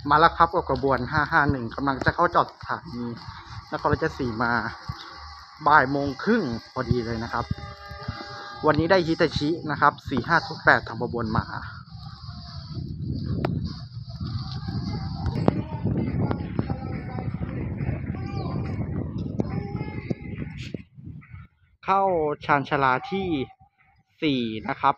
มาแล้วครับกับกระบวน551กำลังจะเข้าจอดสถานีนครราชสีมาบ่ายโมงครึ่งพอดีเลยนะครับวันนี้ได้ฮิตาชินะครับ4508ทางกระบวนมาเข้าชานชาลาที่4นะครับ